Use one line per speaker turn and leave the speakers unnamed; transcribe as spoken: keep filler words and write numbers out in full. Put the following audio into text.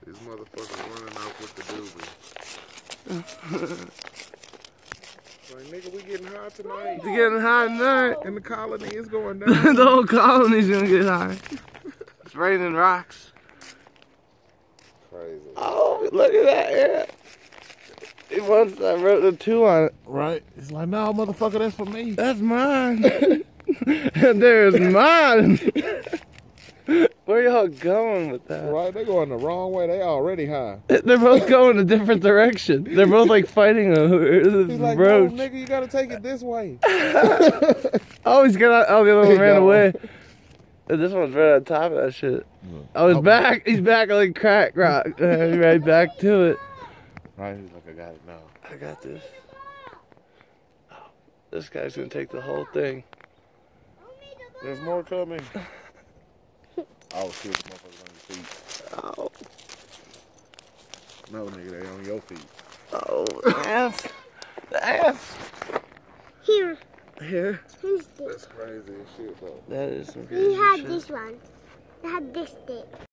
This motherfucker running off with the doobie. Like, nigga, we getting high tonight.
It's getting high tonight.
And the colony is going down.
The whole colony's gonna get high. It's raining rocks.
Crazy.
Oh, look at that, yeah. He wants, I wrote the two on it.
Right. It's like, no, motherfucker, that's for me.
That's mine. And there's mine. Where y'all going with that?
Right, they going the wrong way. They already high.
They're both going a different direction. They're both like fighting a
He's like,
roach.
no, nigga, you gotta take it this way.
Oh, he's got. Oh, the other one ran away. And this one's right on top of that shit. Oh, he's back. He's back like crack rock. Uh, right back to it.
Right, he's like, I got it now.
I got this. Oh, this guy's gonna take the whole thing.
There's more coming. Oh shit, the motherfuckers on your feet.
Oh.
No, nigga, they on your feet.
Oh, ass. The ass.
Here.
Here.
Who's this?
That's crazy as shit, though.
That is some crazy
We had
shit.
this one. We had this stick.